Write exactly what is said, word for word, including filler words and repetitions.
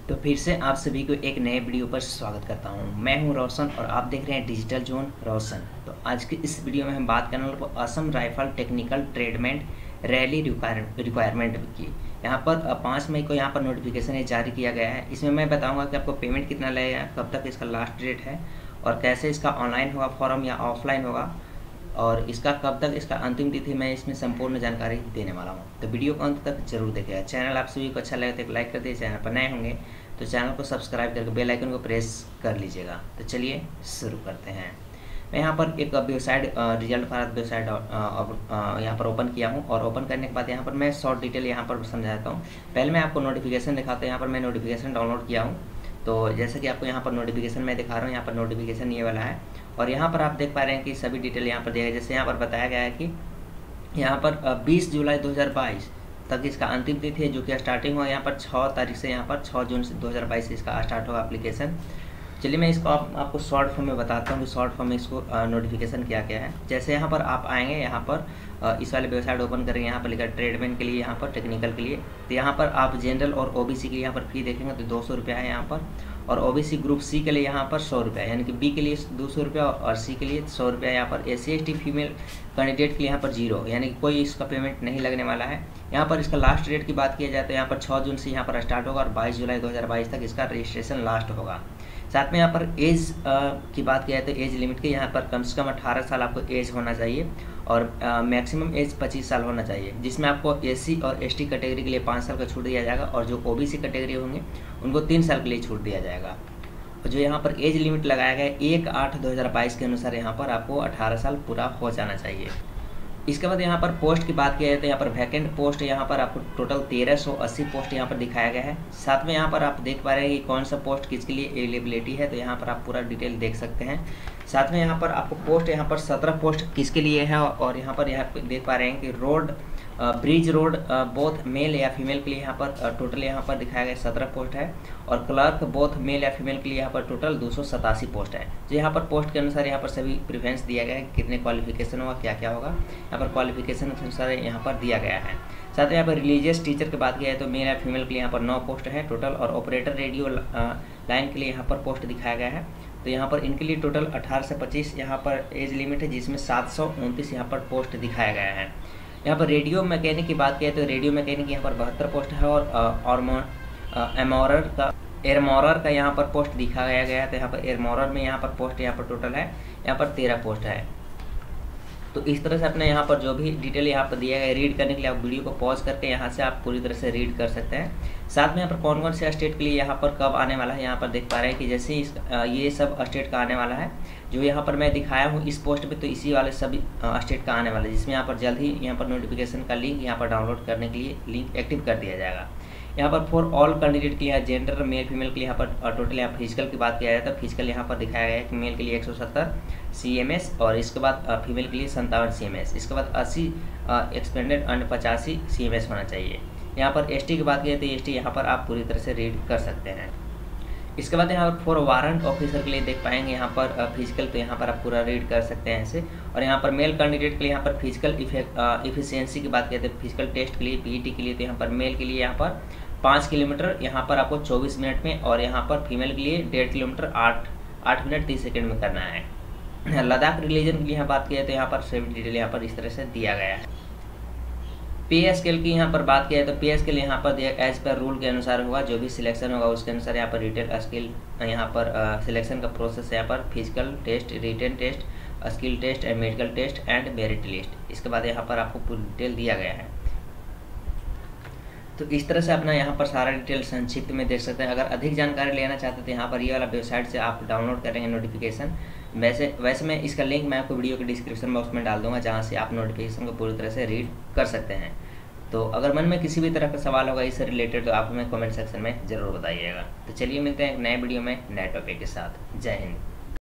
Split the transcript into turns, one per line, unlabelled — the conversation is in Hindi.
तो फिर से आप सभी को एक नए वीडियो पर स्वागत करता हूं। मैं हूं रोशन और आप देख रहे हैं डिजिटल जोन रोशन। तो आज के इस वीडियो में हम बात करने वाले Assam rifle technical tradesman rally requirement की। यहाँ पर पाँच मई को यहाँ पर नोटिफिकेशन जारी किया गया है। इसमें मैं बताऊंगा कि आपको पेमेंट कितना लगेगा, कब तक इसका लास्ट डेट है और कैसे इसका ऑनलाइन होगा फॉर्म या ऑफलाइन होगा और इसका कब तक इसका अंतिम तिथि, मैं इसमें संपूर्ण जानकारी देने वाला हूँ। तो वीडियो को अंत तक जरूर देखिएगा। चैनल आप सभी को अच्छा लगे तो लाइक कर दीजिए, चैनल पर नए होंगे तो चैनल को सब्सक्राइब करके बेल आइकन को प्रेस कर लीजिएगा। तो चलिए शुरू करते हैं। मैं यहाँ पर एक वेबसाइट रिजल्ट भारत वेबसाइट यहाँ पर ओपन किया हूँ और ओपन करने के बाद यहाँ पर मैं शॉर्ट डिटेल यहाँ पर समझाता हूँ। पहले मैं आपको नोटिफिकेशन दिखाता हूँ। यहाँ पर मैं नोटिफिकेशन डाउनलोड किया हूँ। तो जैसे कि आपको यहाँ पर नोटिफिकेशन मैं दिखा रहा हूँ, यहाँ पर नोटिफिकेशन ये वाला है और यहाँ पर आप देख पा रहे हैं कि सभी डिटेल यहाँ पर दिया गया। जैसे यहाँ पर बताया गया है कि यहाँ पर बीस जुलाई दो हज़ार बाईस तक इसका अंतिम तिथि है, जो कि स्टार्टिंग होगा यहाँ पर छः तारीख से, यहाँ पर छः जून से दो हज़ार बाईस से इसका स्टार्ट होगा एप्लीकेशन। चलिए मैं इसको आप, आपको शॉर्ट फॉर्म में बताता हूँ कि शॉर्ट फॉर्म में इसको नोटिफिकेशन क्या क्या है। जैसे यहाँ पर आप आएंगे, यहाँ पर आ, इस वाले वेबसाइट ओपन करेंगे, यहाँ पर लिखा ट्रेडमेंट के लिए, यहाँ पर टेक्निकल के लिए। तो यहाँ पर आप जनरल और ओबीसी के लिए यहाँ पर फी देखेंगे तो दो सौ रुपया है यहाँ पर, और ओबीसी ग्रुप सी के लिए यहाँ पर सौ रुपया, यानी कि बी के लिए दो सौ रुपया और सी के लिए सौ रुपया। यहाँ पर S C S T female candidate के लिए यहाँ पर जीरो, यानी कि कोई इसका पेमेंट नहीं लगने वाला है। यहाँ पर इसका लास्ट डेट की बात की जाए तो यहाँ पर छः जून से यहाँ पर स्टार्ट होगा और बाईस जुलाई दो हज़ार बाईस तक इसका रजिस्ट्रेशन लास्ट होगा। साथ में यहाँ पर एज की बात की जाए तो एज लिमिट के यहाँ पर कम से कम अठारह साल आपको एज होना चाहिए और मैक्सिमम एज पच्चीस साल होना चाहिए, जिसमें आपको एससी और एसटी कैटेगरी के लिए पाँच साल का छूट दिया जाएगा और जो ओबीसी कैटेगरी होंगे उनको तीन साल के लिए छूट दिया जाएगा। और जो यहाँ पर एज लिमिट लगाया गया है एक आठ दो हज़ार बाईस के अनुसार यहाँ पर आपको अठारह साल पूरा हो जाना चाहिए। इसके बाद यहाँ पर पोस्ट की बात की जाए तो यहाँ पर वैकेंट पोस्ट यहाँ पर आपको टोटल तेरह सौ अस्सी पोस्ट यहाँ पर दिखाया गया है। साथ में यहाँ पर आप देख पा रहे हैं कि कौन सा पोस्ट किसके लिए अवेलेबिलिटी है, तो यहाँ पर आप पूरा डिटेल देख सकते हैं। साथ में यहाँ पर आपको पोस्ट यहाँ पर सत्रह पोस्ट किसके लिए है और यहाँ पर यहाँ पर देख पा रहे हैं कि road bridge road both male या फीमेल के लिए यहाँ पर टोटल यहाँ पर दिखाया गया सत्रह पोस्ट है और क्लर्क बोथ मेल या फीमेल के लिए यहाँ पर टोटल दो सौ सतासी पोस्ट है। जो यहाँ पर पोस्ट के अनुसार यहाँ पर सभी प्रेफरेंस दिया गया है, कितने क्वालिफिकेशन होगा क्या क्या होगा, यहाँ पर क्वालिफिकेशन के अनुसार यहाँ पर दिया गया है। साथ में यहाँ पर रिलीजियस टीचर की बात की जाए तो मेल या फीमेल के लिए यहाँ पर नौ पोस्ट है टोटल और ऑपरेटर रेडियो लाइन के लिए यहाँ पर पोस्ट दिखाया गया है। तो यहाँ पर इनके लिए टोटल अठारह से पच्चीस यहाँ पर एज लिमिट है, जिसमें सात सौ उनतीस यहाँ पर पोस्ट दिखाया गया है। यहाँ पर रेडियो मैकेनिक की बात की तो रेडियो मैकेनिक यहाँ पर बहत्तर पोस्ट है और एमोरर का एरमोरर का यहाँ पर पोस्ट दिखाया गया है। तो यहाँ पर एरमोरर में यहाँ पर पोस्ट यहाँ पर टोटल है यहाँ पर तेरह पोस्ट है। तो इस तरह से अपने यहाँ पर जो भी डिटेल यहाँ पर दिया गया है, रीड करने के लिए आप वीडियो को पॉज करके यहाँ से आप पूरी तरह से रीड कर सकते हैं। साथ में यहाँ पर कौन कौन से स्टेट के लिए यहाँ पर कब आने वाला है यहाँ पर देख पा रहे हैं कि जैसे इस ये सब स्टेट का आने वाला है जो यहाँ पर मैं दिखाया हूँ इस पोस्ट पे, तो इसी वाले सभी स्टेट का आने वाला है, जिसमें यहाँ पर जल्द ही यहाँ पर नोटिफिकेशन का लिंक यहाँ पर डाउनलोड करने के लिए लिंक एक्टिव कर दिया जाएगा। यहाँ पर फॉर ऑल कैंडिडेट के लिए जेंडर मेल फीमेल के लिए यहाँ पर टोटल यहाँ फिजिकल की बात किया जाए तो फिजिकल यहाँ पर दिखाया गया है कि मेल के लिए एक सौ सत्तर सी एम एस और इसके बाद फीमेल के लिए संतावन सी एम एस, इसके बाद अस्सी एक्सपेंडेड एंड पचासी सी एम एस होना चाहिए। यहाँ पर एस टी की बात की जाए तो एस टी यहाँ पर आप पूरी तरह से रीड कर सकते हैं। इसके बाद यहाँ पर फॉर वारंट ऑफिसर के लिए देख पाएंगे यहाँ पर फिजिकल, तो यहाँ पर आप पूरा रीड कर सकते हैं ऐसे। और यहाँ पर मेल कैंडिडेट के लिए यहाँ पर फिजिकल इफिशियंसी की बात करते हैं, फिजिकल टेस्ट के लिए पीईटी के लिए तो यहाँ पर मेल के लिए यहाँ पर पाँच किलोमीटर यहाँ पर आपको चौबीस मिनट में और यहाँ पर फीमेल के लिए डेढ़ किलोमीटर आठ आठ मिनट तीस सेकेंड में करना है। लद्दाख रिलीजन के लिए यहाँ बात की जाए तो यहाँ पर सभी डिटेल यहाँ पर इस तरह से दिया गया है। पे स्केल की यहाँ पर बात किया है तो पे स्केल यहाँ पर एज पर रूल के अनुसार होगा, जो भी सिलेक्शन होगा उसके अनुसार यहाँ पर रिटेल स्किल यहाँ पर सिलेक्शन का प्रोसेस यहाँ पर physical test, written test, skill test and medical test and merit list, इसके बाद यहाँ पर आपको पूरी डिटेल दिया गया है। तो इस तरह से अपना यहाँ पर सारा डिटेल संक्षिप्त में देख सकते हैं। अगर अधिक जानकारी लेना चाहते हैं तो यहाँ पर ये वाला वेबसाइट से आप डाउनलोड करेंगे नोटिफिकेशन। वैसे वैसे मैं इसका लिंक मैं आपको वीडियो के डिस्क्रिप्शन बॉक्स में डाल दूंगा, जहाँ से आप नोटिफिकेशन को पूरी तरह से रीड कर सकते हैं। तो अगर मन में किसी भी तरह का सवाल होगा इससे रिलेटेड तो आप हमें कमेंट सेक्शन में ज़रूर बताइएगा। तो चलिए मिलते हैं एक नए वीडियो में नए टॉपिक के साथ। जय हिंद।